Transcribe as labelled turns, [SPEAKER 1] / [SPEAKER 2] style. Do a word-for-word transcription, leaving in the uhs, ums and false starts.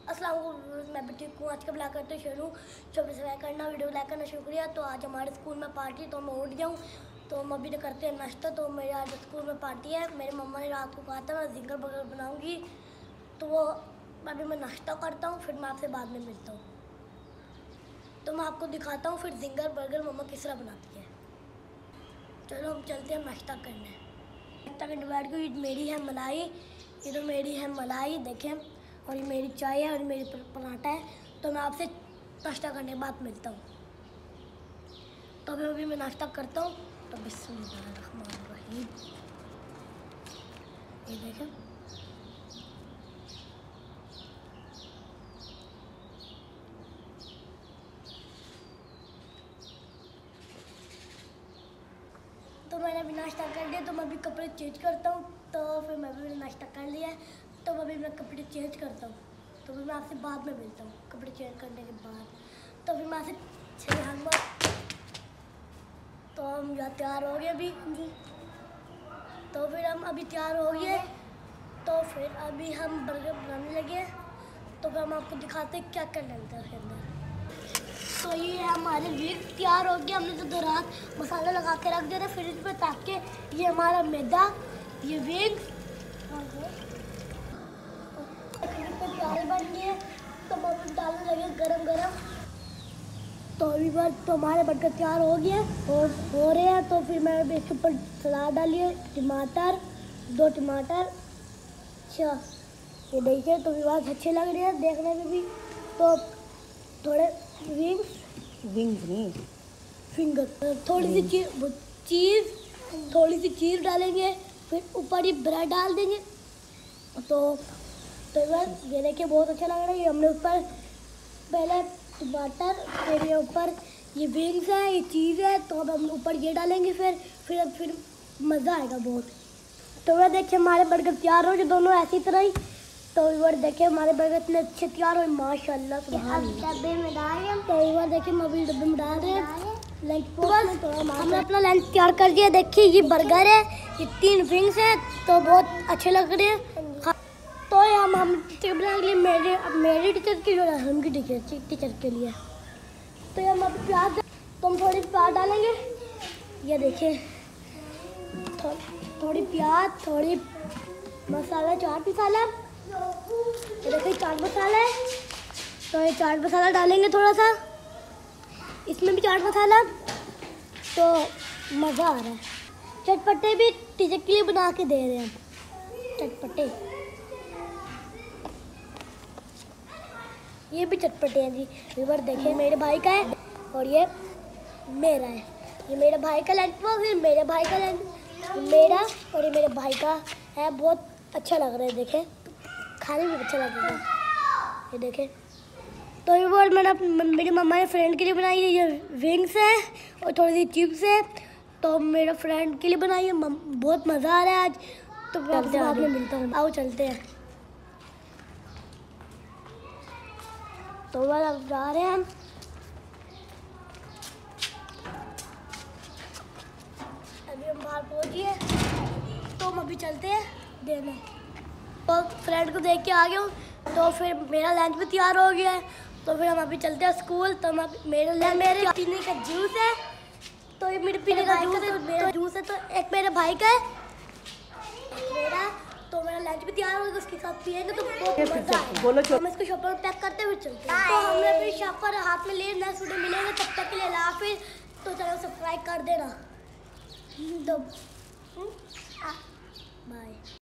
[SPEAKER 1] अस्सलाम वालेकुम, मैं भी ठीक हूँ। आज का ब्लॉग करते शुरू छोटे से लाइक करना, वीडियो लाइक करना शुक्रिया। तो आज हमारे स्कूल में पार्टी, तो मैं उठ जाऊँ तो हम अभी तो करते हैं नाश्ता। तो मेरे आज स्कूल में पार्टी है। मेरी मम्मा ने रात को कहा था मैं जिंगर बर्गर बनाऊँगी, तो वो अभी मैं नाश्ता करता हूँ, फिर मैं आपसे बाद में मिलता हूँ। तो मैं आपको दिखाता हूँ फिर जिंगर बर्गर मम्मा किस तरह बनाती है। चलो हम चलते हैं नाश्ता करने। नाश्ता करने बैठ गई। मेरी है मलाई, ये तो मेरी है मलाई देखें, और ये मेरी चाय है और मेरी पराठा है। तो मैं आपसे नाश्ता करने के बाद मिलता हूँ। तो अभी अभी मैं नाश्ता करता हूँ। तो बिस्मिल्लाहिर्रहमानिर्रहीम, ये देखें। तो मैंने अभी नाश्ता कर लिया, तो मैं अभी कपड़े चेंज करता हूँ। तो फिर मैं भी नाश्ता कर लिया है, तो अभी मैं कपड़े चेंज करता हूँ। तो फिर मैं आपसे बाद में मिलता हूँ कपड़े चेंज करने के बाद। तो फिर मैं आपसे तो हम यहाँ तैयार हो गए अभी जी। तो फिर हम अभी तैयार हो गए, तो फिर अभी हम बर्गर बनाने लगे। तो फिर हम आपको दिखाते हैं क्या क्या डलता है उसके अंदर। तो ये हमारे विंग तैयार हो गया। हमने तो दो रात मसाला लगा के रख दिया था फ्रिज में, ताकि ये हमारा मैदा, ये विंग तैयार बन गए। तो हम डालने लगे गरम गरम। तो अभी बार तो हमारे बर्गर तैयार हो गया और हो रहे हैं। तो फिर मैंने इसके ऊपर सलाद डाली है, टमाटर, दो टमाटर। अच्छा ये देखिए, तो भी बहुत अच्छे लग रहे हैं देखने में भी। तो थोड़े विंग्स
[SPEAKER 2] विंग्स नहीं
[SPEAKER 1] फिंगर, थोड़ी सी चीज चीज़ थोड़ी सी चीज़ डालेंगे, फिर ऊपर ही ब्रेड डाल देंगे। तो तो बस ये देखिए बहुत अच्छा लग रहा है। ये हमने ऊपर पहले टमाटर, फिर ये ऊपर ये विंग्स है, ये चीज़ है। तो अब हम ऊपर ये डालेंगे, फिर फिर अब फिर मज़ा आएगा बहुत। तो वह देखिए हमारे बर्गर तैयार हो, जो दोनों ऐसी तरह ही। तो इधर देखिए हमारे बर्गर इतने अच्छे तैयार हुए माशाल्लाह। डब्बे में डाल रहे हैं। तो इधर देखिए हम अभी डब्बे में डाल रहे हैं लंच बॉक्स। तो हमने अपना लंच तैयार कर दिया। देखिए ये बर्गर है, ये तीन विंग्स है, तो बहुत अच्छे लग रहे हैं। तो ये हम हम टीचर बनाने के लिए मेरे मेरे टीचर के लिए, उनकी टीचर टीचर के लिए। तो ये हम अब प्याज, तो हम थोड़ी प्याज डालेंगे। ये देखिए थो, थोड़ी प्याज, थोड़ी मसाला, चाट मसाला। ये देखिए चाट मसाला है, तो ये चाट मसाला डालेंगे थोड़ा सा, इसमें भी चाट मसाला। तो मज़ा आ रहा है। चटपटे भी टीचर के लिए बना के दे रहे हैं, चटपटे ये भी चटपटे हैं जी। रिवर देखिए मेरे भाई का है और ये मेरा है। ये मेरे भाई का लंच बॉक्स है, मेरे भाई का लंच मेरा और ये मेरे भाई का है। बहुत अच्छा लग रहा है, देखें खाने में अच्छा लगेगा। ये देखें। तो ये वो मैंने मेरी मम्मा ने फ्रेंड के लिए बनाई है। ये विंग्स है और थोड़ी सी चिप्स है, तो मेरा फ्रेंड के लिए बनाई है। बहुत मज़ा आ रहा है आज। तो मैं आपसे बाद में मिलता हूँ, आओ चलते हैं। तो वह अब जा रहे हैं हम। अभी हम बाहर पहुँचिए, तो हम अभी चलते हैं देने। तो फ्रेंड को देख के आ गया हूँ, तो फिर मेरा लंच भी तैयार हो गया है। तो फिर हम अभी चलते हैं स्कूल। तो हम मेरे लंच, मेरे पीने का जूस है, तो ये मेरे पीने का जूस है, मेरा जूस है। तो एक मेरे भाई का है, मेरा। तो मेरा लंच भी तैयार होगा, उसके साथ पिएंगे तो बहुत मजा आएगा। बोलो हम इसको शॉप पर पैक करते हुए चलते हैं। तो हमने फिर शॉप पर हाथ में ले नेक्स्ट वीडियो मिलेंगे, तब तक के लिए अल्लाह हाफिज़। तो चलो सब्सक्राइब कर देना। तो बाय।